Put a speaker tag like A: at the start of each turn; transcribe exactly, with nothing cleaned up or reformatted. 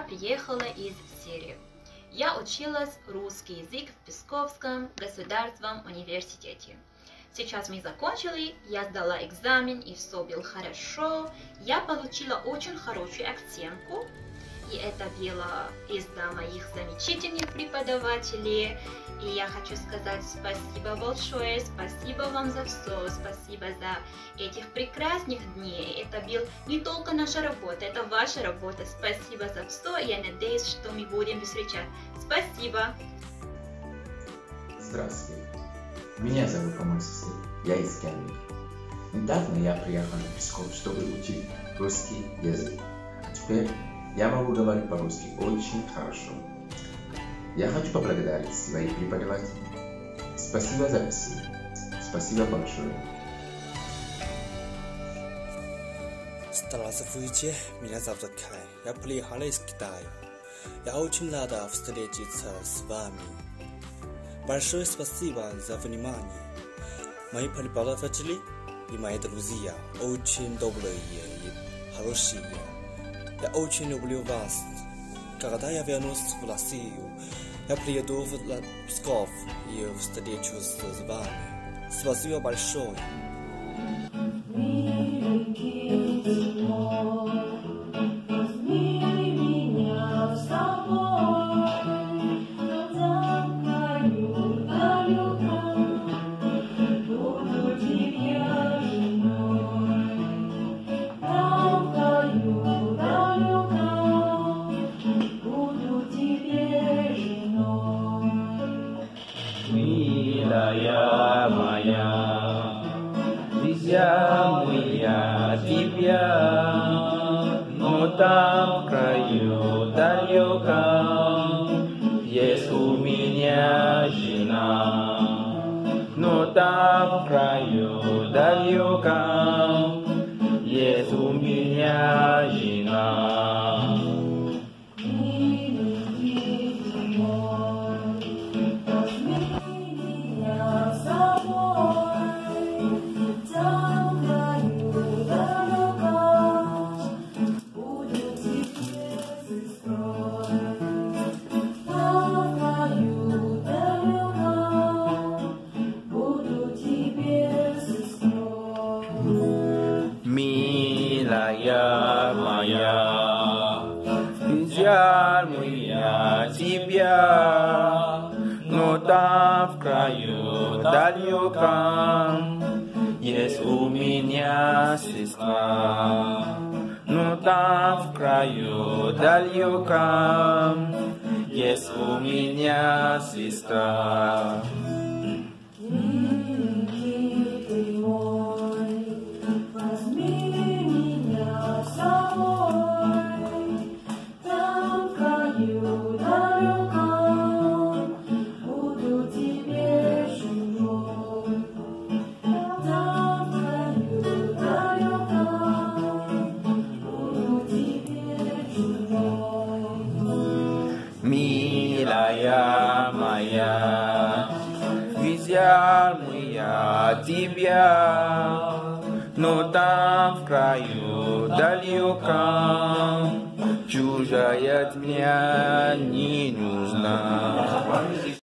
A: приехала из Сирии. Я училась русский язык в Псковском государственном университете. Сейчас мы закончили, я сдала экзамен и все было хорошо. Я получила очень хорошую оценку. И это было из-за моих замечательных преподавателей. И я хочу сказать спасибо большое, спасибо вам за все, спасибо за этих прекрасных дней. Это был не только наша работа, это ваша работа. Спасибо за все, я надеюсь, что мы будем встречаться. Спасибо.
B: Здравствуйте, меня зовут Поморский, я из Кении. Недавно я приехал в Псков, чтобы учить русский язык. А теперь я могу говорить по-русски очень хорошо. Я хочу поблагодарить своих преподавателей. Спасибо за все. Спасибо большое.
C: Здравствуйте, меня зовут Кай. Я приехал из Китая. Я очень рада встретиться с вами. Большое спасибо за внимание. Мои преподаватели и мои друзья очень добрые и хорошие. Я очень люблю вас. Когда я вернусь в Россию, я приеду в Псков и встречусь с вами. Спасибо большое.
D: Милая моя, взял я тебя, но там в краю далеком есть у меня жена, но там в краю далеком есть у меня жена. Милая моя, взял я тебя, но там в краю далеком есть у меня сестра, но там в краю далеком есть у меня сестра. Милая моя, взял я тебя, но там в краю далеком чужая мне не нужна.